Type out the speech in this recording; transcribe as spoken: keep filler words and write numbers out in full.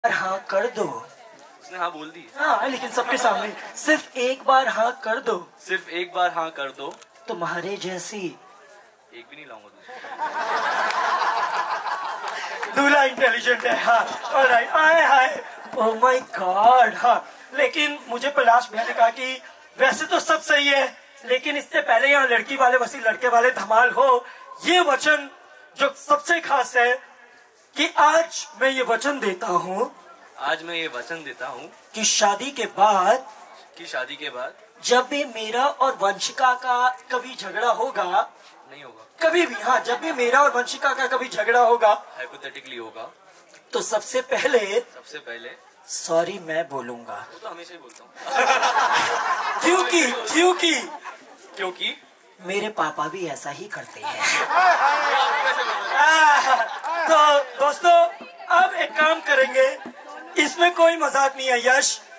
हाँ कर दो। उसने हाँ बोल दी। हाँ लेकिन सबके सामने। सिर्फ एक बार हाँ कर दो। सिर्फ एक बार हाँ कर दो। तुम्हारे जैसी एक भी नहीं लाऊंगा तुझे। दूल्हा इंटेलिजेंट है। हाँ ऑलराइट। आए हाय ओह माय गॉड। हाँ लेकिन मुझे पलाश भैया ने कहा कि वैसे तो सब सही है, लेकिन इससे पहले यहाँ लड़की वाले वसी लड़के वाले धमाल हो, ये वचन जो सबसे खास है कि आज मैं ये वचन देता हूँ आज मैं ये वचन देता हूँ कि शादी के बाद कि शादी के बाद जब भी मेरा और वंशिका का कभी झगड़ा होगा, नहीं होगा कभी भी, हाँ जब भी मेरा और वंशिका का कभी झगड़ा होगा, हाइपोथेटिकली होगा, तो सबसे पहले सबसे पहले सॉरी मैं बोलूंगा। वो तो हमेशा ही बोलता हूँ। क्योंकि क्योंकि क्योंकि मेरे पापा भी ऐसा ही करते हैं। तो दोस्तों अब एक काम करेंगे, इसमें कोई मजाक नहीं है यश।